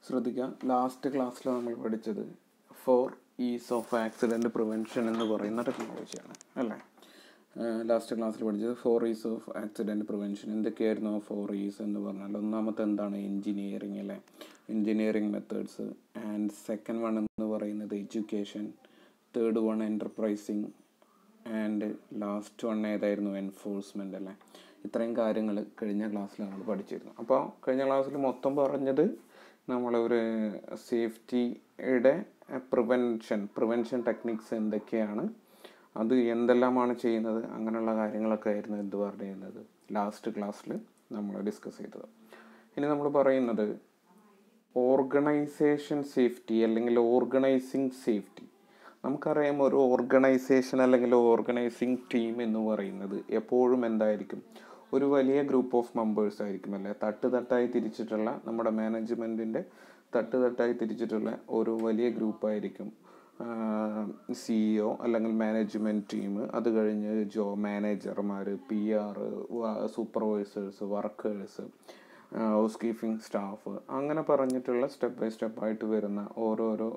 ശ്രദ്ധിക്കുക, ലാസ്റ്റ് ക്ലാസ്സിൽ നമ്മൾ പഠിച്ചത് 4 ഈസ് ഓഫ് ആക്സിഡൻറ്റ് പ്രിവെൻഷൻ എന്ന് പറയുന്ന ടെക്നോളജിയാണ് അല്ലേ. ലാസ്റ്റ് ക്ലാസ്സിൽ പഠിച്ചത് 4 ഈസ് ഓഫ് ആക്സിഡൻറ്റ് പ്രിവെൻഷൻ. എന്തൊക്കെയായിരുന്നു ആ 4 ഈസ് എന്ന് പറഞ്ഞാൽ, ഒന്നാമത്തെ എന്താണ്, എൻജിനീയറിങ് അല്ലേ, engineering methods. And second one എന്ന് പറയുന്നത് education, third one enterprising, and last one ഏതായിരുന്നു, എൻഫോഴ്സ്മെൻ്റ് അല്ലേ. ഇത്രയും കാര്യങ്ങൾ കഴിഞ്ഞ ക്ലാസ്സിൽ നമ്മൾ പഠിച്ചിരുന്നു. അപ്പോൾ കഴിഞ്ഞ ക്ലാസ്സിൽ മൊത്തം പറഞ്ഞത് നമ്മളൊരു സേഫ്റ്റിയുടെ പ്രിവെൻഷൻ ടെക്നിക്സ് എന്തൊക്കെയാണ്, അത് എന്തെല്ലാമാണ് ചെയ്യുന്നത്, അങ്ങനെയുള്ള കാര്യങ്ങളൊക്കെ ആയിരുന്നു എന്ത് പറയുന്നത് ലാസ്റ്റ് ക്ലാസ്സിൽ നമ്മൾ ഡിസ്കസ് ചെയ്തത്. ഇനി നമ്മൾ പറയുന്നത് ഓർഗനൈസേഷൻ സേഫ്റ്റി അല്ലെങ്കിൽ ഓർഗനൈസിങ് സേഫ്റ്റി. നമുക്കറിയാം, ഒരു ഓർഗനൈസേഷൻ അല്ലെങ്കിൽ ഓർഗനൈസിങ് ടീം എന്ന് പറയുന്നത് എപ്പോഴും എന്തായിരിക്കും, ഒരു വലിയ ഗ്രൂപ്പ് ഓഫ് മെമ്പേഴ്സ് ആയിരിക്കും അല്ലേ. തട്ടായി തിരിച്ചിട്ടുള്ള നമ്മുടെ മാനേജ്മെൻറ്റിൻ്റെ തട്ടായി തിരിച്ചിട്ടുള്ള ഒരു വലിയ ഗ്രൂപ്പായിരിക്കും CEO അല്ലെങ്കിൽ മാനേജ്മെൻറ്റ് ടീം. അത് കഴിഞ്ഞ് മാനേജർമാർ, PR, supervisors, workers, house keeping staff, അങ്ങനെ പറഞ്ഞിട്ടുള്ള സ്റ്റെപ്പ് ബൈ സ്റ്റെപ്പായിട്ട് വരുന്ന ഓരോരോ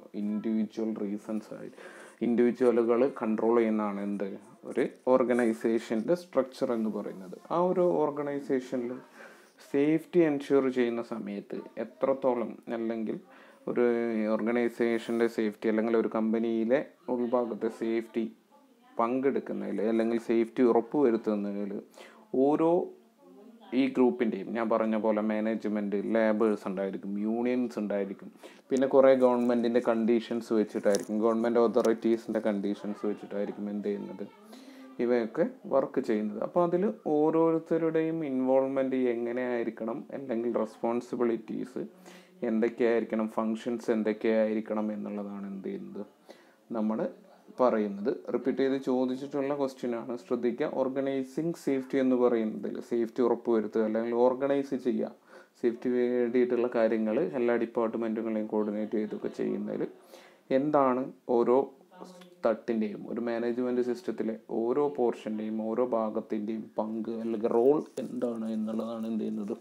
ഇൻഡിവിജ്വലുകൾ കൺട്രോൾ ചെയ്യുന്നതാണ് എന്ത്, ഒരു ഓർഗനൈസേഷൻ്റെ സ്ട്രക്ചർ എന്ന് പറയുന്നത്. ആ ഒരു ഓർഗനൈസേഷനിൽ സേഫ്റ്റി എൻഷുർ ചെയ്യുന്ന സമയത്ത് എത്രത്തോളം, അല്ലെങ്കിൽ ഒരു ഓർഗനൈസേഷൻ്റെ സേഫ്റ്റി അല്ലെങ്കിൽ ഒരു കമ്പനിയിലെ ഉൾഭാഗത്തെ സേഫ്റ്റി പങ്കെടുക്കുന്നതിൽ അല്ലെങ്കിൽ സേഫ്റ്റി ഉറപ്പുവരുത്തുന്നതിൽ ഓരോ ഈ ഗ്രൂപ്പിൻ്റെയും, ഞാൻ പറഞ്ഞ പോലെ മാനേജ്മെൻറ്റ്, ലേബേഴ്സ് ഉണ്ടായിരിക്കും, യൂണിയൻസ് ഉണ്ടായിരിക്കും, പിന്നെ കുറേ ഗവൺമെൻറ്റിൻ്റെ കണ്ടീഷൻസ് വെച്ചിട്ടായിരിക്കും, ഗവൺമെൻറ് അതോറിറ്റീസിൻ്റെ കണ്ടീഷൻസ് വെച്ചിട്ടായിരിക്കും എന്ത് ചെയ്യുന്നത്, ഇവയൊക്കെ വർക്ക് ചെയ്യുന്നത്. അപ്പോൾ അതിൽ ഓരോരുത്തരുടെയും ഇൻവോൾവ്മെൻറ്റ് എങ്ങനെയായിരിക്കണം, അല്ലെങ്കിൽ റെസ്പോൺസിബിലിറ്റീസ് എന്തൊക്കെയായിരിക്കണം, ഫങ്ഷൻസ് എന്തൊക്കെയായിരിക്കണം എന്നുള്ളതാണ് എന്ത് ചെയ്യുന്നത് നമ്മൾ പറയുന്നത്. റിപ്പീറ്റ് ചെയ്ത് ചോദിച്ചിട്ടുള്ള ക്വസ്റ്റ്യനാണ്, ശ്രദ്ധിക്കുക. ഓർഗനൈസിങ് സേഫ്റ്റി എന്ന് പറയുന്നതിൽ സേഫ്റ്റി ഉറപ്പുവരുത്തുക അല്ലെങ്കിൽ ഓർഗനൈസ് ചെയ്യുക, സേഫ്റ്റി വേണ്ടിയിട്ടുള്ള കാര്യങ്ങൾ എല്ലാ ഡിപ്പാർട്ട്മെൻറ്റുകളെയും കോർഡിനേറ്റ് ചെയ്തൊക്കെ ചെയ്യുന്നതിൽ എന്താണ് ഓരോ തട്ടിൻ്റെയും, ഒരു മാനേജ്മെൻറ്റ് സിസ്റ്റത്തിലെ ഓരോ പോർഷൻ്റെയും ഓരോ ഭാഗത്തിൻ്റെയും പങ്ക് അല്ലെങ്കിൽ റോൾ എന്താണ് എന്നുള്ളതാണ് എന്ത് ചെയ്യുന്നത്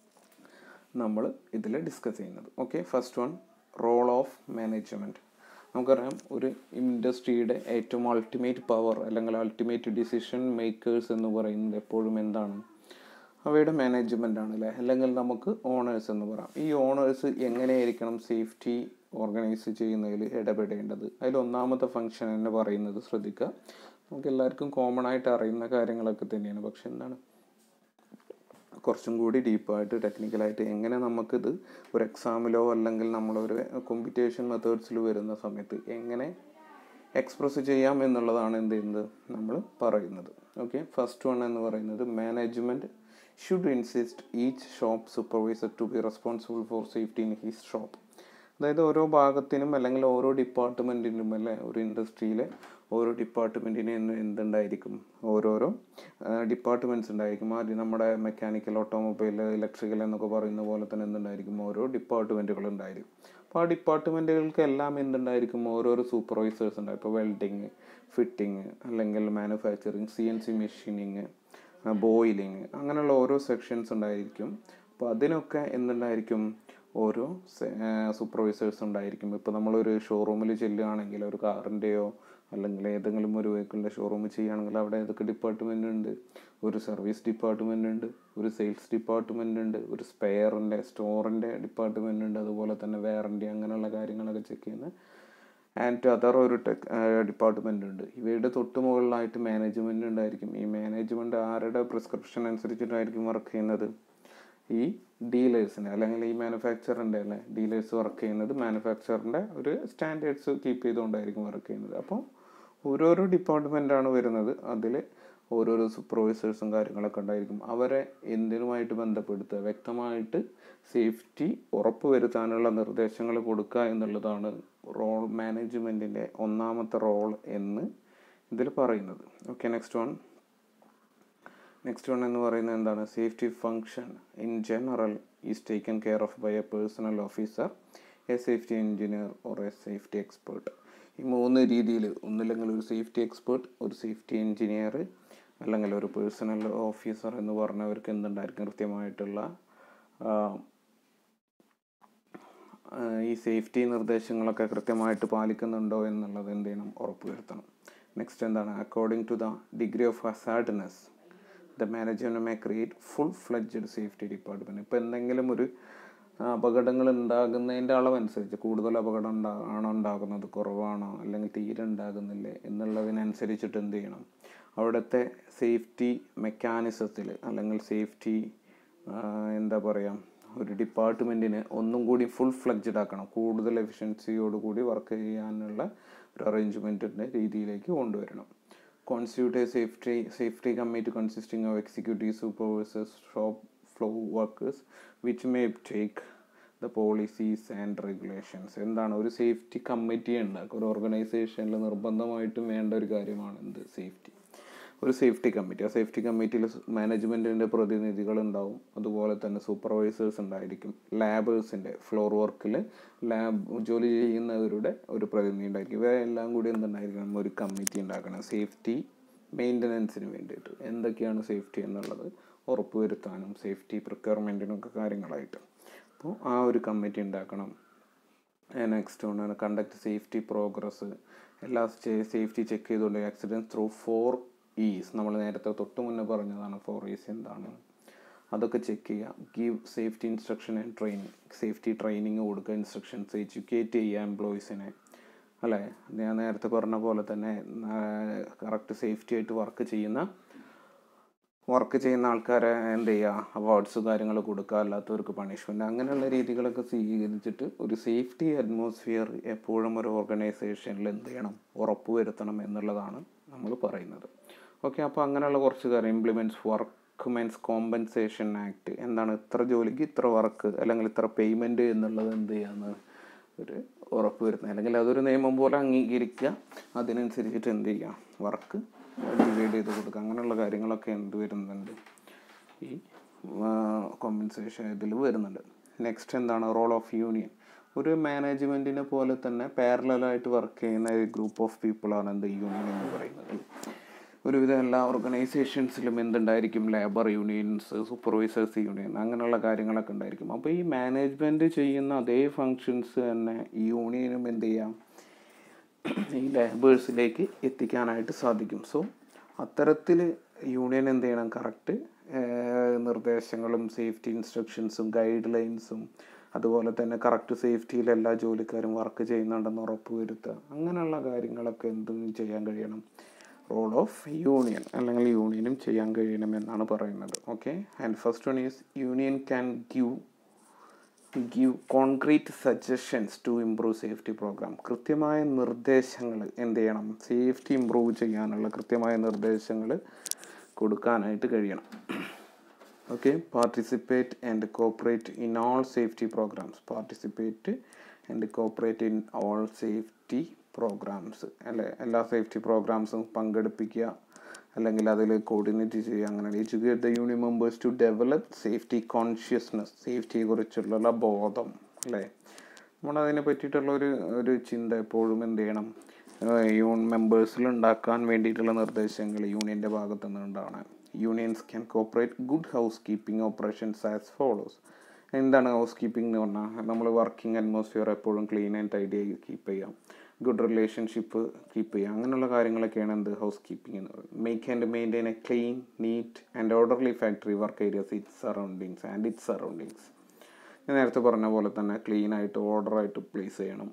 നമ്മൾ ഇതിൽ ഡിസ്കസ് ചെയ്യുന്നത്. Okay, first one, role of management. നമുക്കറിയാം, ഒരു ഇൻഡസ്ട്രിയുടെ ഏറ്റവും അൾട്ടിമേറ്റ് പവർ അല്ലെങ്കിൽ അൾട്ടിമേറ്റ് ഡിസിഷൻ മേക്കേഴ്സ് എന്ന് പറയുന്നത് എപ്പോഴും എന്താണ്, അവയുടെ മാനേജ്മെൻ്റ് ആണ് അല്ലേ, അല്ലെങ്കിൽ നമുക്ക് ഓണേഴ്സ് എന്ന് പറയാം. ഈ ഓണേഴ്സ് എങ്ങനെയായിരിക്കണം സേഫ്റ്റി ഓർഗനൈസ് ചെയ്യുന്നതിൽ ഇടപെടേണ്ടത്. അതിൽ ഒന്നാമത്തെ ഫംഗ്ഷൻ എന്ന് പറയുന്നത്, ശ്രദ്ധിക്കുക, നമുക്ക് എല്ലാവർക്കും കോമൺ ആയിട്ട് അറിയുന്ന കാര്യങ്ങളൊക്കെ തന്നെയാണ്, പക്ഷെ എന്താണ് കുറച്ചും കൂടി ഡീപ്പായിട്ട് ടെക്നിക്കലായിട്ട് എങ്ങനെ നമുക്കിത് ഒരു എക്സാമിലോ അല്ലെങ്കിൽ നമ്മളൊരു കോമ്പറ്റീഷൻ മെത്തേഡ്സിൽ വരുന്ന സമയത്ത് എങ്ങനെ എക്സ്പ്രസ് ചെയ്യാം എന്നുള്ളതാണ് എന്ത് ചെയ്യുന്നത് നമ്മൾ പറയുന്നത്. ഓക്കെ, ഫസ്റ്റ് വൺ എന്ന് പറയുന്നത്, management should insist each shop supervisor to be responsible for safety in his shop. അതായത് ഓരോ ഭാഗത്തിനും അല്ലെങ്കിൽ ഓരോ ഡിപ്പാർട്ട്മെൻറ്റിനും അല്ലേ, ഒരു ഇൻഡസ്ട്രിയിലെ ഓരോ ഡിപ്പാർട്ട്മെൻറ്റിനും എന്തുണ്ടായിരിക്കും, ഓരോരോ ഡിപ്പാർട്ട്മെൻറ്റ്സ് ഉണ്ടായിരിക്കും. ആദ്യം നമ്മുടെ മെക്കാനിക്കൽ, ഓട്ടോമൊബൈൽ, ഇലക്ട്രിക്കൽ എന്നൊക്കെ പറയുന്ന പോലെ തന്നെ എന്തുണ്ടായിരിക്കും, ഓരോ ഡിപ്പാർട്ട്മെൻറ്റുകൾ ഉണ്ടായിരിക്കും. അപ്പോൾ ആ ഡിപ്പാർട്ട്മെൻറ്റുകൾക്ക് എല്ലാം എന്തുണ്ടായിരിക്കും, ഓരോരോ സൂപ്പർവൈസേഴ്സ് ഉണ്ടായി. ഇപ്പോൾ വെൽഡിങ്, ഫിറ്റിങ്, അല്ലെങ്കിൽ മാനുഫാക്ചറിങ്, CNC മെഷീനിങ്, ബോയിലിങ്, അങ്ങനെയുള്ള ഓരോ സെക്ഷൻസ് ഉണ്ടായിരിക്കും. അപ്പോൾ അതിനൊക്കെ എന്തുണ്ടായിരിക്കും, ഓരോ സൂപ്പർവൈസേഴ്സ് ഉണ്ടായിരിക്കും. ഇപ്പോൾ നമ്മളൊരു ഷോറൂമിൽ ചെല്ലുകയാണെങ്കിൽ, ഒരു കാറിൻ്റെയോ അല്ലെങ്കിൽ ഏതെങ്കിലും ഒരു വെഹിക്കിളിൻ്റെ ഷോറൂമിൽ ചെയ്യുകയാണെങ്കിൽ അവിടെ ഏതൊക്കെ ഡിപ്പാർട്ട്മെൻ്റ് ഉണ്ട്, ഒരു സർവീസ് ഡിപ്പാർട്ട്മെൻ്റ് ഉണ്ട്, ഒരു സെയിൽസ് ഡിപ്പാർട്ട്മെൻ്റ് ഉണ്ട്, ഒരു സ്പെയറിൻ്റെ സ്റ്റോറിൻ്റെ ഡിപ്പാർട്ട്മെൻ്റ് ഉണ്ട്, അതുപോലെ തന്നെ വാറണ്ടി അങ്ങനെയുള്ള കാര്യങ്ങളൊക്കെ ചെക്ക് ചെയ്യുന്ന ആൻഡ് അതർ ഒരു ഡിപ്പാർട്ട്മെൻ്റ് ഉണ്ട്. ഇവയുടെ തൊട്ട് മുകളിലായിട്ട് മാനേജ്മെൻറ്റ് ഉണ്ടായിരിക്കും. ഈ മാനേജ്മെൻറ്റ് ആരുടെ പ്രിസ്ക്രിപ്ഷൻ അനുസരിച്ചിട്ടായിരിക്കും വർക്ക് ചെയ്യുന്നത്, ഈ ഡീലേഴ്സിൻ്റെ അല്ലെങ്കിൽ ഈ മാനുഫാക്ചറിൻ്റെ അല്ലേ, ഡീലേഴ്സ് വർക്ക് ചെയ്യുന്നത് മാനുഫാക്ചറിൻ്റെ ഒരു സ്റ്റാൻഡേർഡ്സ് കീപ്പ് ചെയ്തുകൊണ്ടായിരിക്കും വർക്ക് ചെയ്യുന്നത്. അപ്പോൾ ഓരോരോ ഡിപ്പാർട്ട്മെൻറ്റാണ് വരുന്നത്, അതിൽ ഓരോരോ സൂപ്പർവൈസേഴ്സും കാര്യങ്ങളൊക്കെ ഉണ്ടായിരിക്കും. അവരെ എന്തിനുമായിട്ട് ബന്ധപ്പെടുത്തുക, വ്യക്തമായിട്ട് സേഫ്റ്റി ഉറപ്പുവരുത്താനുള്ള നിർദ്ദേശങ്ങൾ കൊടുക്കുക എന്നുള്ളതാണ് റോൾ, മാനേജ്മെൻറ്റിൻ്റെ ഒന്നാമത്തെ റോൾ എന്ന് ഇതിൽ പറയുന്നത്. ഓക്കെ, നെക്സ്റ്റ് വൺ എന്ന് പറയുന്നത് എന്താണ്, safety function in general is taken care of by a personnel officer, a safety engineer or a safety expert. ഈ 3 രീതിയിൽ, ഒന്നില്ലെങ്കിൽ ഒരു സേഫ്റ്റി എക്സ്പേർട്ട്, ഒരു സേഫ്റ്റി എഞ്ചിനീയർ, അല്ലെങ്കിൽ ഒരു പേഴ്സണൽ ഓഫീസർ എന്ന് പറഞ്ഞവർക്ക് എന്തുണ്ടായിരിക്കും, കൃത്യമായിട്ടുള്ള ഈ സേഫ്റ്റി നിർദ്ദേശങ്ങളൊക്കെ കൃത്യമായിട്ട് പാലിക്കുന്നുണ്ടോ എന്നുള്ളത് എന്ത് ചെയ്യണം, ഉറപ്പുവരുത്തണം. നെക്സ്റ്റ് എന്താണ്, according to the degree of hazardness the management may create full fledged safety department. ഇപ്പോൾ എന്തെങ്കിലും ഒരു അപകടങ്ങൾ ഉണ്ടാകുന്നതിൻ്റെ അളവനുസരിച്ച് കൂടുതൽ അപകടം ആണോ ഉണ്ടാകുന്നത്, കുറവാണോ, അല്ലെങ്കിൽ തീരെ ഉണ്ടാകുന്നില്ലേ എന്നുള്ളതിനനുസരിച്ചിട്ട് എന്ത് ചെയ്യണം, അവിടുത്തെ സേഫ്റ്റി മെക്കാനിസത്തിൽ അല്ലെങ്കിൽ സേഫ്റ്റി എന്താ പറയുക, ഒരു ഡിപ്പാർട്ട്മെൻറ്റിനെ ഒന്നും കൂടി ഫുൾ ഫ്ലെഡ്ജഡ് ആക്കണം, കൂടുതൽ എഫിഷ്യൻസിയോടുകൂടി വർക്ക് ചെയ്യാനുള്ള ഒരു അറേഞ്ച്മെൻറ്റിൻ്റെ രീതിയിലേക്ക് കൊണ്ടുവരണം. Constitute a safety committee consisting of executive supervisors, shop floor workers which may take the policies and regulations. എന്താണ്, ഒരു സേഫ്റ്റി കമ്മിറ്റി ഉണ്ടാക്കുക. ഒരു ഓർഗനൈസേഷനിൽ നിർബന്ധമായിട്ടും വേണ്ട ഒരു കാര്യമാണ് എന്ത്, സേഫ്റ്റി. ഒരു സേഫ്റ്റി കമ്മിറ്റി, ആ സേഫ്റ്റി കമ്മിറ്റിയിൽ മാനേജ്മെൻറ്റിൻ്റെ പ്രതിനിധികളുണ്ടാവും, അതുപോലെ തന്നെ സൂപ്പർവൈസേഴ്സ് ഉണ്ടായിരിക്കും, ലാബേഴ്സിൻ്റെ ഫ്ലോർ വർക്കിൽ ലാബ് ജോലി ചെയ്യുന്നവരുടെ ഒരു പ്രതിനിധി ഉണ്ടായിരിക്കും. ഇവരെല്ലാം കൂടി എന്തുണ്ടായിരിക്കണം, ഒരു കമ്മിറ്റി ഉണ്ടാക്കണം സേഫ്റ്റി മെയിൻ്റനൻസിന് വേണ്ടിയിട്ട്. എന്തൊക്കെയാണ് സേഫ്റ്റി എന്നുള്ളത് ഉറപ്പുവരുത്താനും സേഫ്റ്റി പ്രിക്വയർമെൻറ്റിനൊക്കെ കാര്യങ്ങളായിട്ട്. അപ്പോൾ ആ ഒരു കമ്മിറ്റി ഉണ്ടാക്കണം. നെക്സ്റ്റ് ആണ് കണ്ടക്ട് സേഫ്റ്റി പ്രോഗ്രസ്. എല്ലാ സേഫ്റ്റി ചെക്ക് ചെയ്തുകൊണ്ട് ആക്സിഡൻറ്റ് ത്രൂ 4 E's, നമ്മൾ നേരത്തെ തൊട്ട് മുന്നേ പറഞ്ഞതാണ് 4 E's എന്താണ്, അതൊക്കെ ചെക്ക് ചെയ്യുക. Give safety instruction and training, safety training കൊടുക്കുക, ഇൻസ്ട്രക്ഷൻസ് എഡ്യൂക്കേറ്റ് ചെയ്യുക എംപ്ലോയീസിനെ, അല്ലേ. ഞാൻ നേരത്തെ പറഞ്ഞ പോലെ തന്നെ കറക്റ്റ് സേഫ്റ്റി ആയിട്ട് വർക്ക് ചെയ്യുന്ന ആൾക്കാരെ എന്ത് ചെയ്യുക, അവാർഡ്സ് കാര്യങ്ങൾ കൊടുക്കുക, അല്ലാത്തവർക്ക് പണിഷ്മെൻറ്റ്, അങ്ങനെയുള്ള രീതികളൊക്കെ സ്വീകരിച്ചിട്ട് ഒരു സേഫ്റ്റി അറ്റ്മോസ്ഫിയർ എപ്പോഴും ഒരു ഓർഗനൈസേഷനിൽ എന്ത് ചെയ്യണം, ഉറപ്പുവരുത്തണം എന്നുള്ളതാണ് നമ്മൾ പറയുന്നത്. ഓക്കെ, അപ്പോൾ അങ്ങനെയുള്ള കുറച്ച് കാര്യം. Implements workmen's compensation act. എന്താണ്, ഇത്ര ജോലിക്ക് ഇത്ര വർക്ക് അല്ലെങ്കിൽ ഇത്ര പേയ്മെൻറ്റ് എന്നുള്ളത് എന്ത് ചെയ്യാന്ന് ഒരു ഉറപ്പ് വരുത്തുന്നത്, അല്ലെങ്കിൽ അതൊരു നിയമം പോലെ അംഗീകരിക്കുക, അതിനനുസരിച്ചിട്ട് എന്ത് ചെയ്യുക, വർക്ക് ഡിവൈഡ് ചെയ്ത് കൊടുക്കുക. അങ്ങനെയുള്ള കാര്യങ്ങളൊക്കെ എന്ത് വരുന്നുണ്ട്, ഈ കോമ്പൻസേഷൻ ഇതിൽ വരുന്നുണ്ട്. നെക്സ്റ്റ് എന്താണ്, റോൾ ഓഫ് യൂണിയൻ. ഒരു മാനേജ്മെൻറ്റിനെ പോലെ തന്നെ പാരലലായിട്ട് വർക്ക് ചെയ്യുന്ന ഒരു ഗ്രൂപ്പ് ഓഫ് പീപ്പിളാണ് എന്ത്, യൂണിയൻ എന്ന് പറയുന്നത്. ഒരുവിധം എല്ലാ ഓർഗനൈസേഷൻസിലും എന്തുണ്ടായിരിക്കും, ലേബർ യൂണിയൻസ്, സൂപ്പർവൈസേഴ്സ് യൂണിയൻ, അങ്ങനെയുള്ള കാര്യങ്ങളൊക്കെ ഉണ്ടായിരിക്കും. അപ്പോൾ ഈ മാനേജ്മെൻറ്റ് ചെയ്യുന്ന അതേ ഫങ്ഷൻസ് തന്നെ ഈ യൂണിയനും എന്ത് ചെയ്യാം, ഈ ലേബേഴ്സിലേക്ക് എത്തിക്കാനായിട്ട് സാധിക്കും. സോ അത്തരത്തിൽ യൂണിയൻ എന്ത് ചെയ്യണം, കറക്റ്റ് നിർദ്ദേശങ്ങളും സേഫ്റ്റി ഇൻസ്ട്രക്ഷൻസും ഗൈഡ് ലൈൻസും അതുപോലെ തന്നെ കറക്റ്റ് സേഫ്റ്റിയിൽ എല്ലാ ജോലിക്കാരും വർക്ക് ചെയ്യുന്നുണ്ടെന്ന് ഉറപ്പ് വരുത്തുക. അങ്ങനെയുള്ള കാര്യങ്ങളൊക്കെ എന്തും ചെയ്യാൻ കഴിയണം, റോൾ ഓഫ് യൂണിയൻ അല്ലെങ്കിൽ യൂണിയനും ചെയ്യാൻ കഴിയണം എന്നാണ് പറയുന്നത്. Okay, and first one is union can give concrete suggestions to improve safety programme. കൃത്യമായ നിർദ്ദേശങ്ങൾ എന്ത് ചെയ്യണം, സേഫ്റ്റി ഇംപ്രൂവ് ചെയ്യാനുള്ള കൃത്യമായ നിർദ്ദേശങ്ങൾ കൊടുക്കാനായിട്ട് കഴിയണം. Okay, participate and cooperate in all safety programmes. Participate and cooperate in all safety programmes, അല്ലെ, എല്ലാ സേഫ്റ്റി പ്രോഗ്രാംസും പങ്കെടുപ്പിക്കുക അല്ലെങ്കിൽ അതിൽ കോർഡിനേറ്റ് ചെയ്യുക. അങ്ങനെ educate the union members to develop safety consciousness, സേഫ്റ്റിയെ കുറിച്ചുള്ള ബോധം, അല്ലേ. നമ്മളതിനെ പറ്റിയിട്ടുള്ള ഒരു ചിന്ത എപ്പോഴും എന്ത് ചെയ്യണം, യൂണിയൻ മെമ്പേഴ്സിൽ ഉണ്ടാക്കാൻ വേണ്ടിയിട്ടുള്ള നിർദ്ദേശങ്ങൾ യൂണിയൻ്റെ ഭാഗത്തു നിന്ന് ഉണ്ടാവണം. Unions can cooperate good house keeping operations as follows. എന്താണ് ഹൗസ് കീപ്പിംഗ് എന്ന് പറഞ്ഞാൽ, നമ്മൾ വർക്കിംഗ് അറ്റ്മോസ്ഫിയർ എപ്പോഴും ക്ലീൻ ആൻഡ് ടൈഡി ആയി കീപ്പ് ചെയ്യാം, ഗുഡ് റിലേഷൻഷിപ്പ് കീപ്പ് ചെയ്യുക, അങ്ങനെയുള്ള കാര്യങ്ങളൊക്കെയാണ് എന്ത്, ഹൗസ് കീപ്പിംഗ് എന്ന് പറയുന്നത്. Make and maintain a clean, neat and orderly factory work areas its surroundings. ഞാൻ നേരത്തെ പറഞ്ഞ പോലെ തന്നെ ക്ലീൻ ആയിട്ട് ഓർഡറായിട്ട് പ്ലേസ് ചെയ്യണം.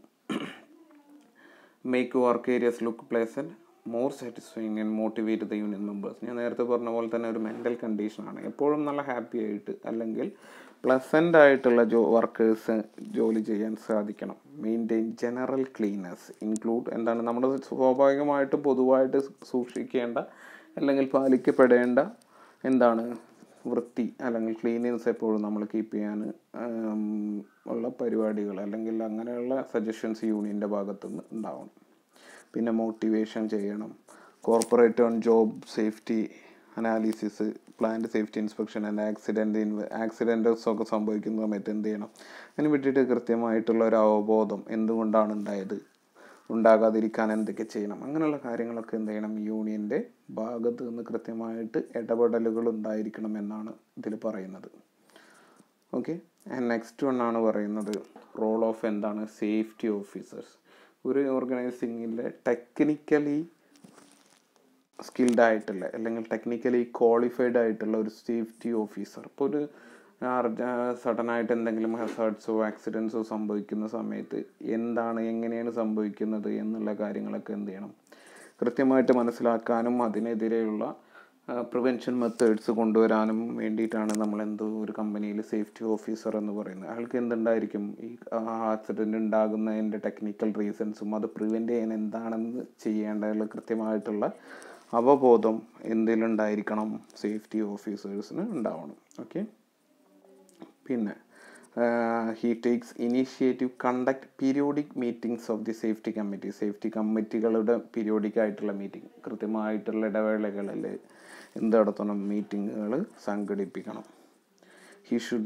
Make work areas look pleasant, more satisfying and motivate the union members. ഞാൻ നേരത്തെ പറഞ്ഞ പോലെ തന്നെ ഒരു മെൻ്റൽ കണ്ടീഷനാണ്, എപ്പോഴും നല്ല ഹാപ്പി ആയിട്ട് അല്ലെങ്കിൽ പ്ലസൻ്റ് ആയിട്ടുള്ള വർക്കേഴ്സ് ജോലി ചെയ്യാൻ സാധിക്കണം. മെയിൻറ്റെയിൻ ജനറൽ ക്ലീനസ്, ഇൻക്ലൂഡ് എന്താണ്, നമ്മൾ സ്വാഭാവികമായിട്ടും പൊതുവായിട്ട് സൂക്ഷിക്കേണ്ട അല്ലെങ്കിൽ പാലിക്കപ്പെടേണ്ട എന്താണ്, വൃത്തി അല്ലെങ്കിൽ ക്ലീനിനെസ് എപ്പോഴും നമ്മൾ കീപ്പ് ചെയ്യാൻ ഉള്ള പരിപാടികൾ അല്ലെങ്കിൽ അങ്ങനെയുള്ള സജഷൻസ് യൂണിയൻ്റെ ഭാഗത്തുനിന്ന് ഉണ്ടാവണം. പിന്നെ മോട്ടിവേഷൻ ചെയ്യണം. Corporate on job safety analysis, plant safety inspection and accidents ഒക്കെ സംഭവിക്കുന്ന സമയത്ത് എന്ത് ചെയ്യണം, അതിന് വേണ്ടിയിട്ട് കൃത്യമായിട്ടുള്ള ഒരു അവബോധം, എന്തുകൊണ്ടാണ് ഉണ്ടായത്, ഉണ്ടാകാതിരിക്കാൻ എന്തൊക്കെ ചെയ്യണം, അങ്ങനെയുള്ള കാര്യങ്ങളൊക്കെ എന്ത് ചെയ്യണം, യൂണിയൻ്റെ ഭാഗത്ത് നിന്ന് കൃത്യമായിട്ട് ഇടപെടലുകൾ ഉണ്ടായിരിക്കണം എന്നാണ് ഇതിൽ പറയുന്നത്. ഓക്കെ. ആൻഡ് നെക്സ്റ്റ് വൺ ആണ് പറയുന്നത് റോൾ ഓഫ് എന്താണ് സേഫ്റ്റി ഓഫീസേഴ്സ്. ഒരു ഓർഗനൈസിങ്ങിലെ ടെക്നിക്കലി സ്കിൽഡ് ആയിട്ടുള്ള അല്ലെങ്കിൽ ടെക്നിക്കലി ക്വാളിഫൈഡ് ആയിട്ടുള്ള ഒരു സേഫ്റ്റി ഓഫീസർ. ഇപ്പോൾ ഒരു സഡനായിട്ട് എന്തെങ്കിലും ഹസാർഡ്സോ ആക്സിഡൻസോ സംഭവിക്കുന്ന സമയത്ത് എങ്ങനെയാണ് സംഭവിക്കുന്നത് എന്നുള്ള കാര്യങ്ങളൊക്കെ എന്ത് ചെയ്യണം, കൃത്യമായിട്ട് മനസ്സിലാക്കാനും അതിനെതിരെയുള്ള പ്രിവെൻഷൻ മെത്തേഡ്സ് കൊണ്ടുവരാനും വേണ്ടിയിട്ടാണ് നമ്മൾ ഒരു കമ്പനിയിൽ സേഫ്റ്റി ഓഫീസർ എന്ന് പറയുന്നത്. അയാൾക്ക് എന്തുണ്ടായിരിക്കും, ഈ ആക്സിഡൻറ്റ് ഉണ്ടാകുന്നതിൻ്റെ ടെക്നിക്കൽ റീസൺസും അത് പ്രിവെൻറ്റ് ചെയ്യാൻ എന്താണെന്ന് ചെയ്യേണ്ടതുള്ള കൃത്യമായിട്ടുള്ള അവബോധം എന്തിലുണ്ടായിരിക്കണം, സേഫ്റ്റി ഓഫീസേഴ്സിന് ഉണ്ടാവണം. ഓക്കെ. പിന്നെ he takes initiative conduct periodic meetings of the safety committee. Safety കമ്മിറ്റികളുടെ പീരിയോഡിക് ആയിട്ടുള്ള മീറ്റിംഗ്, കൃത്യമായിട്ടുള്ള ഇടവേളകളിൽ എന്ത് നടത്തണം, മീറ്റിങ്ങുകൾ സംഘടിപ്പിക്കണം. He should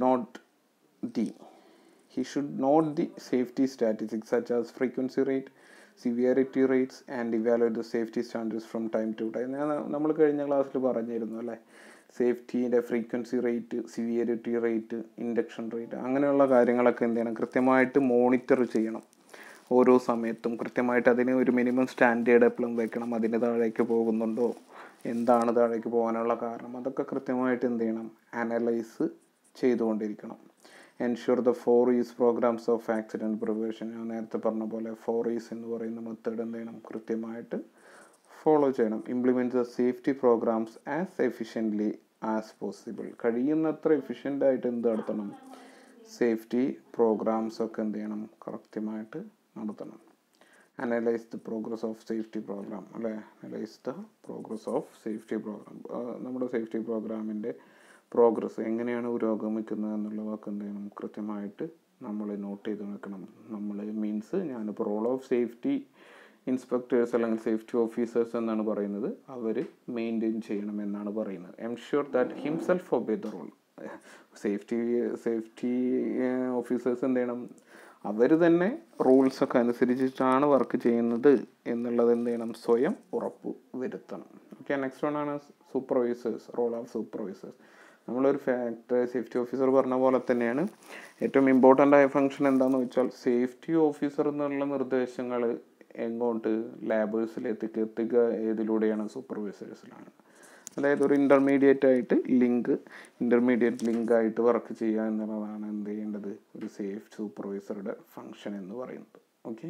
note the safety statistics such as frequency rate, severity rates and evaluate the safety standards from time to time. നമ്മൾ കഴിഞ്ഞ ക്ലാസ്സിൽ പറഞ്ഞിരുന്നു അല്ലേ, സേഫ്റ്റീൻ്റെ frequency rate, severity rate, induction rate, അങ്ങനെയുള്ള കാര്യങ്ങളൊക്കെ എന്ത് ചെയ്യണം, കൃത്യമായിട്ട് മോണിറ്റർ ചെയ്യണം. ഓരോ സമയത്തും കൃത്യമായിട്ട് അതിന് ഒരു മിനിമം സ്റ്റാൻഡേർഡ് എപ്പോഴും വെക്കണം. അതിന് താഴേക്ക് പോകുന്നുണ്ടോ, എന്താണ് താഴേക്ക് പോകാനുള്ള കാരണം, അതൊക്കെ കൃത്യമായിട്ട് എന്ത് ചെയ്യണം, അനലൈസ് ചെയ്തുകൊണ്ടിരിക്കണം. Ensure the 4E's programmes of accident prevention. ഞാൻ നേരത്തെ പറഞ്ഞ പോലെ 4E's എന്ന് പറയുന്ന മെത്തേഡ് എന്ത് ചെയ്യണം, കൃത്യമായിട്ട് ഫോളോ ചെയ്യണം. Implement the safety programmes as efficiently as possible. കഴിയുന്നത്ര എഫിഷ്യൻ്റായിട്ട് എന്ത് നടത്തണം, സേഫ്റ്റി പ്രോഗ്രാംസ് ഒക്കെ എന്ത് ചെയ്യണം, കൃത്യമായിട്ട് നടത്തണം. Analyse the progress of safety programme അല്ലേ, analyse the progress of safety programme. നമ്മുടെ സേഫ്റ്റി പ്രോഗ്രാമിൻ്റെ പ്രോഗ്രസ് എങ്ങനെയാണ് പുരോഗമിക്കുന്നത് എന്നുള്ളതൊക്കെ എന്ത് ചെയ്യണം, കൃത്യമായിട്ട് നമ്മൾ നോട്ട് ചെയ്ത് വെക്കണം. ഞാനിപ്പോൾ റോൾ ഓഫ് സേഫ്റ്റി ഇൻസ്പെക്ടേഴ്സ് അല്ലെങ്കിൽ സേഫ്റ്റി ഓഫീസേഴ്സ് എന്നാണ് പറയുന്നത്, അവർ മെയിൻറ്റെയിൻ ചെയ്യണം എന്നാണ് പറയുന്നത്. Ensure that himself obey the rule. Safety officers എന്ത് ചെയ്യണം, അവർ തന്നെ റൂൾസൊക്കെ അനുസരിച്ചിട്ടാണ് വർക്ക് ചെയ്യുന്നത് എന്നുള്ളത് എന്ത് ചെയ്യണം, സ്വയം ഉറപ്പ് വരുത്തണം. ഓക്കെ. നെക്സ്റ്റ് വൺ ആണ് സൂപ്പർവൈസേഴ്സ്, റോൾ ഓഫ് സൂപ്പർവൈസേഴ്സ്. നമ്മളൊരു സേഫ്റ്റി ഓഫീസർ പറഞ്ഞ പോലെ തന്നെയാണ് ഏറ്റവും ഇമ്പോർട്ടൻ്റ് ആയ ഫംഗ്ഷൻ എന്താണെന്ന് വെച്ചാൽ, സേഫ്റ്റി ഓഫീസർ എന്നുള്ള നിർദ്ദേശങ്ങൾ എങ്ങോട്ട്, ലാബേഴ്സിലേക്ക് എത്തിക്കുക ഏതിലൂടെയാണ്, സൂപ്പർവൈസേഴ്സിലാണ്. അതായത് ഒരു ഇൻ്റർമീഡിയറ്റ് ലിങ്ക് ആയിട്ട് വർക്ക് ചെയ്യുക എന്നുള്ളതാണ് എന്ത് ചെയ്യേണ്ടത്, ഒരു സേഫ് സൂപ്പർവൈസറുടെ ഫംഗ്ഷൻ എന്ന് പറയുന്നത്. ഓക്കെ.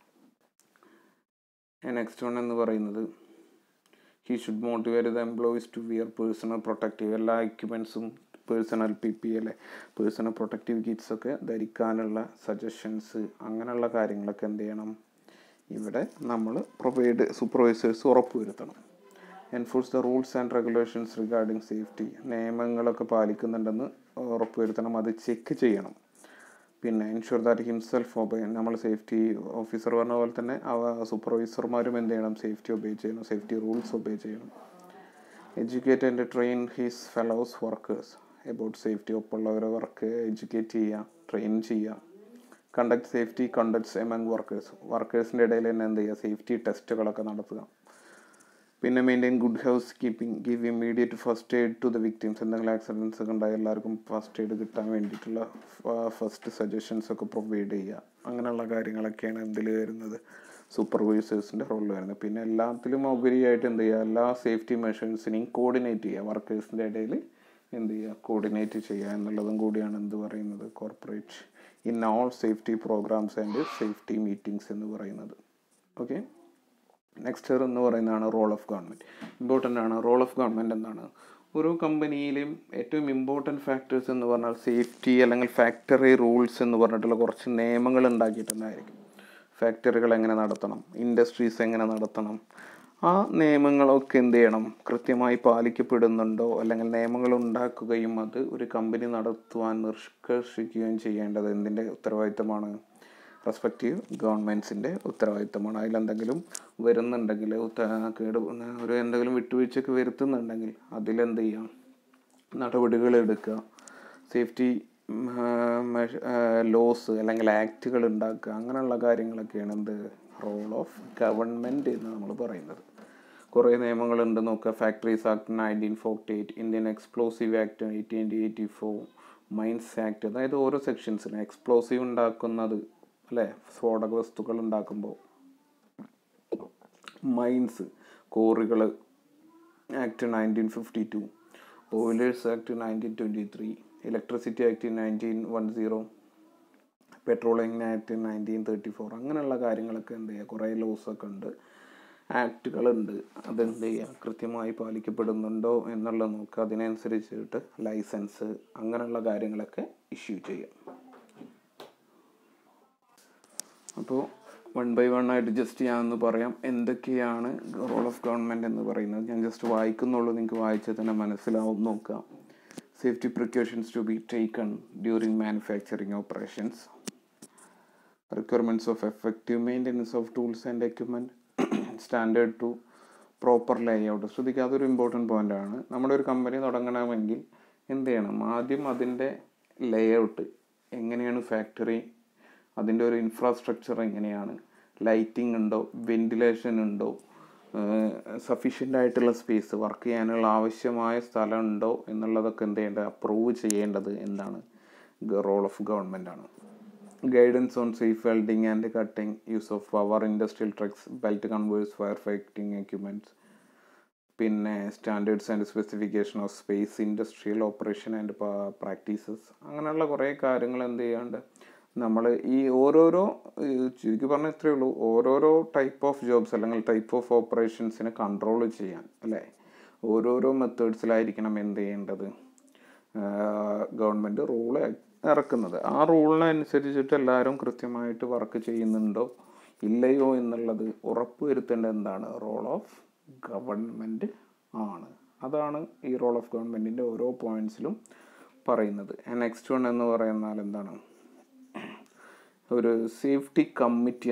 നെക്സ്റ്റ് വൺ എന്ന് പറയുന്നത് he should motivate the employees to wear personal protective. എല്ലാ എക്യുപ്മെൻസും പേഴ്സണൽ PPE അല്ലെ, പേഴ്സണൽ പ്രൊട്ടക്റ്റീവ് കിറ്റ്സൊക്കെ ധരിക്കാനുള്ള സജഷൻസ്, അങ്ങനെയുള്ള കാര്യങ്ങളൊക്കെ എന്ത് ചെയ്യണം, ഇവിടെ നമ്മൾ സൂപ്പർവൈസേഴ്സ് ഉറപ്പുവരുത്തണം. Enforce the rules and regulations regarding safety. നിയമങ്ങളൊക്കെ പാലിക്കുന്നുണ്ടെന്ന് ഉറപ്പുവരുത്തണം, അത് ചെക്ക് ചെയ്യണം. പിന്നെ എൻഷുർ ദാറ്റ് ഹിംസെൽഫ് ഒബേ. നമ്മൾ സേഫ്റ്റി ഓഫീസർ പറഞ്ഞ പോലെ തന്നെ സൂപ്പർവൈസർമാരും എന്ത് ചെയ്യണം, സേഫ്റ്റി ഒബേ ചെയ്യണം, സേഫ്റ്റി റൂൾസ് ഒബേ ചെയ്യണം. Educate and train his fellows workers about safety. ഒപ്പമുള്ളവരെ എഡ്യൂക്കേറ്റ് ചെയ്യുക, ട്രെയിൻ ചെയ്യുക. കണ്ടക്ട് സേഫ്റ്റി കണ്ടക്ട്സ് എമംഗ് വർക്കേഴ്സിൻ്റെ ഇടയിൽ തന്നെ എന്ത് ചെയ്യുക, സേഫ്റ്റി ടെസ്റ്റുകളൊക്കെ നടത്തുക. പിന്നെ maintain good house keeping, give immediate first aid to the victims. എന്തെങ്കിലും ആക്സിഡൻസ് ഒക്കെ ഉണ്ടായി എല്ലാവർക്കും ഫസ്റ്റ് എയ്ഡ് കിട്ടാൻ വേണ്ടിയിട്ടുള്ള ഫസ്റ്റ് സജഷൻസ് ഒക്കെ പ്രൊവൈഡ് ചെയ്യുക. അങ്ങനെയുള്ള കാര്യങ്ങളൊക്കെയാണ് എന്തിൽ വരുന്നത്, സൂപ്പർവൈസേഴ്സിൻ്റെ റോളിൽ വരുന്നത്. പിന്നെ എല്ലാത്തിലും ഉപരിയായിട്ട് എന്ത് ചെയ്യുക, എല്ലാ സേഫ്റ്റി മെഷേഴ്സിനെയും കോർഡിനേറ്റ് ചെയ്യുക, വർക്കേഴ്സിൻ്റെ ഇടയിൽ എന്ത് ചെയ്യുക, കോർഡിനേറ്റ് ചെയ്യുക എന്നുള്ളതും കൂടിയാണ് എന്ത് പറയുന്നത്, corporate in all safety programmes and safety meetings എന്ന് പറയുന്നത്. ഓക്കെ. നെക്സ്റ്റ് എന്ന് പറയുന്നതാണ് റോൾ ഓഫ് ഗവൺമെൻറ്. ഇമ്പോർട്ടൻ്റ് ആണ്. റോൾ ഓഫ് ഗവൺമെൻറ് എന്താണ്, ഓരോ കമ്പനിയിലും ഏറ്റവും ഇമ്പോർട്ടൻറ്റ് ഫാക്ടേഴ്സ് എന്ന് പറഞ്ഞാൽ സേഫ്റ്റി അല്ലെങ്കിൽ ഫാക്ടറി റൂൾസ് എന്ന് പറഞ്ഞിട്ടുള്ള കുറച്ച് നിയമങ്ങൾ ഉണ്ടാക്കിയിട്ടുണ്ടായിരിക്കും. ഫാക്ടറികൾ എങ്ങനെ നടത്തണം, ഇൻഡസ്ട്രീസ് എങ്ങനെ നടത്തണം, ആ നിയമങ്ങളൊക്കെ എന്ത് ചെയ്യണം, കൃത്യമായി പാലിക്കപ്പെടുന്നുണ്ടോ, അല്ലെങ്കിൽ നിയമങ്ങൾ ഉണ്ടാക്കുകയും അത് ഒരു കമ്പനി നടത്തുവാൻ നിഷ്കർഷിക്കുകയും ചെയ്യേണ്ടത് എന്തിൻ്റെ ഉത്തരവാദിത്തമാണ്, റെസ്പെക്റ്റീവ് ഗവൺമെൻറ്റ്സിൻ്റെ ഉത്തരവാദിത്തമാണ്. അതിലെന്തെങ്കിലും വരുന്നുണ്ടെങ്കിൽ എന്തെങ്കിലും വിട്ടുവീഴ്ചയൊക്കെ വരുത്തുന്നുണ്ടെങ്കിൽ അതിലെന്ത് ചെയ്യാം, നടപടികൾ എടുക്കുക. സേഫ്റ്റി ലോസ് അല്ലെങ്കിൽ ആക്റ്റുകൾ ഉണ്ടാക്കുക, അങ്ങനെയുള്ള കാര്യങ്ങളൊക്കെയാണ് എന്ത്, റോൾ ഓഫ് ഗവൺമെൻറ് എന്ന് നമ്മൾ പറയുന്നത്. കുറേ നിയമങ്ങളുണ്ട് നോക്കുക. Factories act 1948, Indian explosive act 1884, mines act, അതായത് ഓരോ സെക്ഷൻസിനും എക്സ്പ്ലോസീവ് ഉണ്ടാക്കുന്നത് അല്ലേ, സ്ഫോടക വസ്തുക്കൾ ഉണ്ടാക്കുമ്പോൾ മൈൻസ് കോറികൾ act 1952, oilers act 1923, electricity act 1910, petroleum act 1934. അങ്ങനെയുള്ള കാര്യങ്ങളൊക്കെ എന്ത് ചെയ്യുക, കുറേ ലോസൊക്കെ ഉണ്ട്, ആക്റ്റുകളുണ്ട്. അതെന്ത് ചെയ്യുക, കൃത്യമായി പാലിക്കപ്പെടുന്നുണ്ടോ എന്നുള്ളത് നോക്കുക. അതിനനുസരിച്ചിട്ട് ലൈസൻസ് അങ്ങനെയുള്ള കാര്യങ്ങളൊക്കെ ഇഷ്യൂ ചെയ്യാം. അപ്പോൾ 1 by 1 ആയിട്ട് ജസ്റ്റ് ഞാനൊന്ന് പറയാം എന്തൊക്കെയാണ് റോൾ ഓഫ് ഗവൺമെൻറ് എന്ന് പറയുന്നത്. ഞാൻ ജസ്റ്റ് വായിക്കുന്നുള്ളൂ, നിങ്ങൾക്ക് വായിച്ചാൽ തന്നെ മനസ്സിലാവും. നോക്കുക. Safety precautions to be taken during manufacturing operations, requirements of effective maintenance of tools and equipment, standard to proper layout. ശ്രദ്ധിക്കുക, അതൊരു ഇമ്പോർട്ടൻറ്റ് പോയിൻ്റ് ആണ്. നമ്മുടെ ഒരു കമ്പനി തുടങ്ങണമെങ്കിൽ എന്ത് ചെയ്യണം, ആദ്യം അതിൻ്റെ ലേഔട്ട് എങ്ങനെയാണ്, ഫാക്ടറി അതിൻ്റെ ഒരു ഇൻഫ്രാസ്ട്രക്ചർ എങ്ങനെയാണ്, ലൈറ്റിംഗ് ഉണ്ടോ, വെന്റിലേഷൻ ഉണ്ടോ, സഫീഷ്യൻ്റ് ആയിട്ടുള്ള സ്പേസ്, വർക്ക് ചെയ്യാനുള്ള ആവശ്യമായ സ്ഥലം ഉണ്ടോ എന്നുള്ളതൊക്കെ എന്ത് ചെയ്യേണ്ടത്, അപ്രൂവ് ചെയ്യേണ്ടത് എന്താണ്, റോൾ ഓഫ് ഗവൺമെൻറ് ആണ്. Guidance on safe welding and cutting, use of power industrial trucks, belt conveyors, fire fighting equipments, പിന്നെ standards and specification of space industrial operation and practices. അങ്ങനെയുള്ള കുറേ കാര്യങ്ങൾ എന്ത് ചെയ്യാണ്ട് നമ്മൾ ഈ ഓരോരോ, ചുരുക്കി പറഞ്ഞാൽ ഇത്രയേ ഉള്ളൂ, ഓരോരോ ടൈപ്പ് ഓഫ് ജോബ്സ് അല്ലെങ്കിൽ ടൈപ്പ് ഓഫ് ഓപ്പറേഷൻസിനെ കൺട്രോൾ ചെയ്യാൻ അല്ലേ, ഓരോരോ മെത്തേഡ്സിലായിരിക്കണം എന്ത് ചെയ്യേണ്ടത്, ഗവൺമെൻറ് റൂൾ ഇറക്കുന്നത്. ആ റൂളിനനുസരിച്ചിട്ട് എല്ലാവരും കൃത്യമായിട്ട് വർക്ക് ചെയ്യുന്നുണ്ടോ ഇല്ലയോ എന്നുള്ളത് ഉറപ്പ് വരുത്തേണ്ടത് എന്താണ്, റോൾ ഓഫ് ഗവൺമെൻറ് ആണ്. അതാണ് ഈ റോൾ ഓഫ് ഗവൺമെൻറ്റിൻ്റെ ഓരോ പോയിൻറ്റ്സിലും പറയുന്നത്. നെക്സ്റ്റ് വൺ എന്ന് പറയുന്നാൽ എന്താണ്, ഒരു സേഫ്റ്റി കമ്മിറ്റി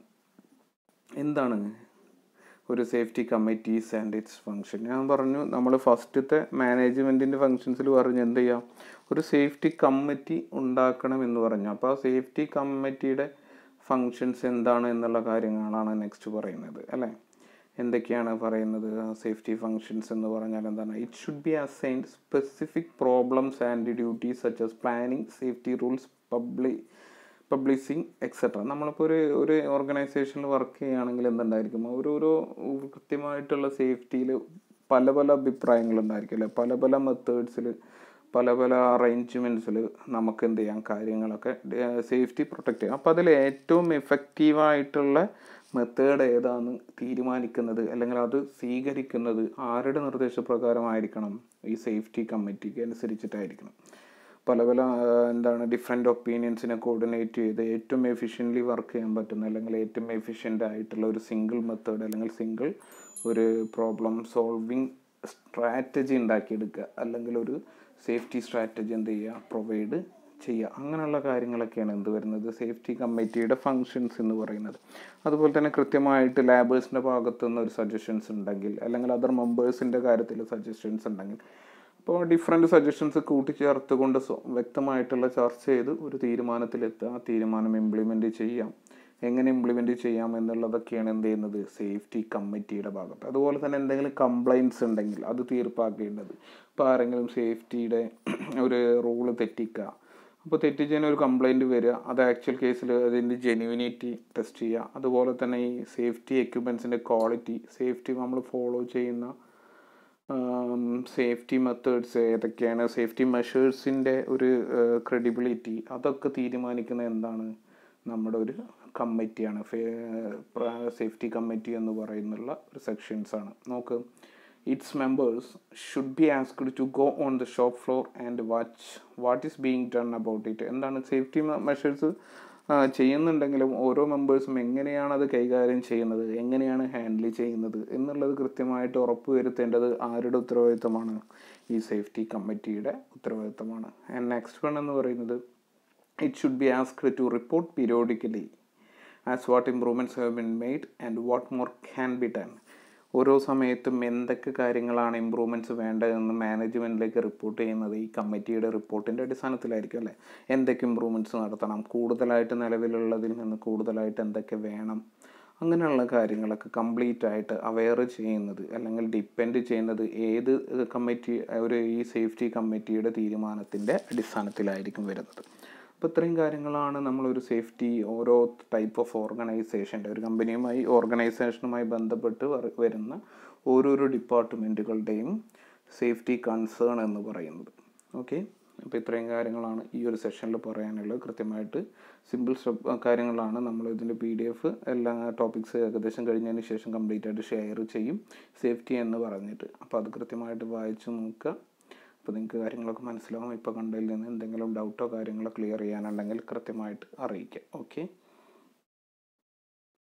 എന്താണ് ഒരു safety committees and its function. ഞാൻ പറഞ്ഞു, നമ്മൾ ഫസ്റ്റത്തെ മാനേജ്മെൻറ്റിൻ്റെ ഫങ്ഷൻസിൽ പറഞ്ഞു എന്ത് ചെയ്യാം, ഒരു സേഫ്റ്റി കമ്മിറ്റി ഉണ്ടാക്കണം എന്ന് പറഞ്ഞു. അപ്പോൾ ആ സേഫ്റ്റി കമ്മിറ്റിയുടെ ഫങ്ഷൻസ് എന്താണ് എന്നുള്ള കാര്യങ്ങളാണ് നെക്സ്റ്റ് പറയുന്നത് അല്ലേ. എന്തൊക്കെയാണ് പറയുന്നത്, സേഫ്റ്റി ഫങ്ഷൻസ് എന്ന് പറഞ്ഞാൽ എന്താണ്, it should be assigned specific problems and duties such as planning, safety rules, publishing etcetera. നമ്മളിപ്പോൾ ഒരു ഓർഗനൈസേഷനിൽ വർക്ക് ചെയ്യുകയാണെങ്കിൽ എന്തുണ്ടായിരിക്കും, ഓരോരോ കൃത്യമായിട്ടുള്ള സേഫ്റ്റിയിൽ പല പല അഭിപ്രായങ്ങളുണ്ടായിരിക്കും അല്ലേ, പല പല മെത്തേഡ്സിൽ പല പല അറേഞ്ച്മെൻറ്റ്സിൽ നമുക്ക് എന്ത് ചെയ്യാം, കാര്യങ്ങളൊക്കെ സേഫ്റ്റി പ്രൊട്ടക്റ്റ് ചെയ്യാം. അപ്പോൾ അതിൽ ഏറ്റവും എഫക്റ്റീവായിട്ടുള്ള മെത്തേഡ് ഏതാണെന്ന് തീരുമാനിക്കുന്നത് അല്ലെങ്കിൽ അത് സ്വീകരിക്കുന്നത് ആരുടെ നിർദ്ദേശപ്രകാരമായിരിക്കണം, ഈ സേഫ്റ്റി കമ്മിറ്റിക്ക് അനുസരിച്ചിട്ടായിരിക്കണം. പല പല ഡിഫറെൻ്റ് ഒപ്പീനിയൻസിനെ കോർഡിനേറ്റ് ചെയ്ത് ഏറ്റവും എഫിഷ്യൻ്റ്ലി വർക്ക് ചെയ്യാൻ പറ്റുന്ന അല്ലെങ്കിൽ ഏറ്റവും എഫിഷ്യൻ്റ് ആയിട്ടുള്ള ഒരു സിംഗിൾ മെത്തേഡ് അല്ലെങ്കിൽ സിംഗിൾ ഒരു പ്രോബ്ലം സോൾവിങ് സ്ട്രാറ്റജി ഉണ്ടാക്കിയെടുക്കുക, അല്ലെങ്കിൽ ഒരു സേഫ്റ്റി സ്ട്രാറ്റജി എന്ത് ചെയ്യുക, പ്രൊവൈഡ് ചെയ്യുക. അങ്ങനെയുള്ള കാര്യങ്ങളൊക്കെയാണ് എന്ത് വരുന്നത്, സേഫ്റ്റി കമ്മിറ്റിയുടെ ഫങ്ഷൻസ് എന്ന് പറയുന്നത്. അതുപോലെ തന്നെ കൃത്യമായിട്ട് ലാബേഴ്സിൻ്റെ ഭാഗത്തു നിന്ന് ഒരു സജഷൻസ് ഉണ്ടെങ്കിൽ അല്ലെങ്കിൽ അതർ മെമ്പേഴ്സിൻ്റെ കാര്യത്തിൽ സജഷൻസ് ഉണ്ടെങ്കിൽ, അപ്പോൾ ഡിഫറെൻറ്റ് സജഷൻസ് കൂട്ടിച്ചേർത്തുകൊണ്ട് വ്യക്തമായിട്ടുള്ള ചർച്ച ചെയ്ത് ഒരു തീരുമാനത്തിലെത്തുക. ആ തീരുമാനം ഇംപ്ലിമെൻറ്റ് ചെയ്യാം, എങ്ങനെ ഇംപ്ലിമെൻറ്റ് ചെയ്യാം എന്നുള്ളതൊക്കെയാണ് എന്ത് ചെയ്യുന്നത്, സേഫ്റ്റി കമ്മിറ്റിയുടെ ഭാഗത്ത്. അതുപോലെ തന്നെ എന്തെങ്കിലും കംപ്ലൈൻറ്റ്സ് ഉണ്ടെങ്കിൽ അത് തീർപ്പാക്കേണ്ടത്. ഇപ്പോൾ ആരെങ്കിലും സേഫ്റ്റിയുടെ ഒരു റൂള് തെറ്റിക്കുക, അപ്പോൾ തെറ്റിച്ചതിന് ഒരു കംപ്ലൈൻറ്റ് വരിക, അത് ആക്ച്വൽ കേസിൽ അതിൻ്റെ ജെന്യൂനിറ്റി ടെസ്റ്റ് ചെയ്യുക. അതുപോലെ തന്നെ ഈ സേഫ്റ്റി എക്യുപ്മെൻറ്റ്സിൻ്റെ ക്വാളിറ്റി, സേഫ്റ്റി നമ്മൾ ഫോളോ ചെയ്യുന്ന സേഫ്റ്റി മെത്തേഡ്സ് ഏതൊക്കെയാണ്, സേഫ്റ്റി മെഷേഴ്സിൻ്റെ ഒരു ക്രെഡിബിലിറ്റി, അതൊക്കെ തീരുമാനിക്കുന്ന എന്താണ്, നമ്മുടെ ഒരു കമ്മിറ്റിയാണ്. സേഫ്റ്റി കമ്മിറ്റി എന്ന് പറയുന്നുള്ള ഒരു സെക്ഷൻസാണ്. നോക്ക്, its members should be asked to go on the shop floor and watch what is being done about it. എന്താണ് സേഫ്റ്റി മെഷേഴ്സ് ചെയ്യുന്നുണ്ടെങ്കിലും ഓരോ മെമ്പേഴ്സും എങ്ങനെയാണ് അത് കൈകാര്യം ചെയ്യുന്നത്, എങ്ങനെയാണ് ഹാൻഡിൽ ചെയ്യുന്നത് എന്നുള്ളത് കൃത്യമായിട്ട് ഉറപ്പ് വരുത്തേണ്ടത് ആരുടെ ഉത്തരവാദിത്തമാണ്, ഈ സേഫ്റ്റി കമ്മിറ്റിയുടെ ഉത്തരവാദിത്തമാണ്. ആൻഡ് നെക്സ്റ്റ് വൺ എന്ന് പറയുന്നത്, it should be asked to report periodically as what improvements have been made and what more can be done. ഓരോ സമയത്തും എന്തൊക്കെ കാര്യങ്ങളാണ് ഇമ്പ്രൂവ്മെൻറ്റ്സ് വേണ്ടതെന്ന് മാനേജ്മെൻറ്റിലേക്ക് റിപ്പോർട്ട് ചെയ്യുന്നത് ഈ കമ്മിറ്റിയുടെ റിപ്പോർട്ടിൻ്റെ അടിസ്ഥാനത്തിലായിരിക്കും അല്ലേ. എന്തൊക്കെ ഇമ്പ്രൂവ്മെൻറ്റ്സ് നടത്തണം, കൂടുതലായിട്ട് നിലവിലുള്ളതിൽ നിന്ന് കൂടുതലായിട്ട് എന്തൊക്കെ വേണം, അങ്ങനെയുള്ള കാര്യങ്ങളൊക്കെ കംപ്ലീറ്റ് ആയിട്ട് അവെയർ ചെയ്യുന്നത് അല്ലെങ്കിൽ ഡിപ്പെൻഡ് ചെയ്യുന്നത് ഏത് കമ്മിറ്റി, ഈ സേഫ്റ്റി കമ്മിറ്റിയുടെ തീരുമാനത്തിൻ്റെ അടിസ്ഥാനത്തിലായിരിക്കും വരുന്നത്. അപ്പോൾ ഇത്രയും കാര്യങ്ങളാണ് നമ്മളൊരു സേഫ്റ്റി, ഓരോ ടൈപ്പ് ഓഫ് ഓർഗനൈസേഷൻ്റെ, ഒരു കമ്പനിയുമായി ഓർഗനൈസേഷനുമായി ബന്ധപ്പെട്ട് വരുന്ന ഓരോരോ ഡിപ്പാർട്ട്മെൻറ്റുകളുടെയും സേഫ്റ്റി കൺസേൺ എന്ന് പറയുന്നത്. ഓക്കെ, അപ്പോൾ ഇത്രയും കാര്യങ്ങളാണ് ഈ ഒരു സെഷനിൽ പറയാനുള്ളത്. കൃത്യമായിട്ട് സിമ്പിൾ കാര്യങ്ങളാണ്. നമ്മൾ ഇതിൻ്റെ PDF എല്ലാ ടോപ്പിക്സ് ഏകദേശം കഴിഞ്ഞതിന് ശേഷം കംപ്ലീറ്റ് ആയിട്ട് ഷെയർ ചെയ്യും, സേഫ്റ്റി എന്ന് പറഞ്ഞിട്ട്. അപ്പോൾ അത് കൃത്യമായിട്ട് വായിച്ച് നോക്കുക. അപ്പോൾ നിങ്ങൾക്ക് കാര്യങ്ങളൊക്കെ മനസ്സിലാവും. ഇപ്പോൾ കണ്ടതിൽ നിന്ന് എന്തെങ്കിലും ഡൗട്ടോ കാര്യങ്ങളോ ക്ലിയർ ചെയ്യാനുണ്ടെങ്കിൽ കൃത്യമായിട്ട് അറിയിക്കുക. ഓക്കെ.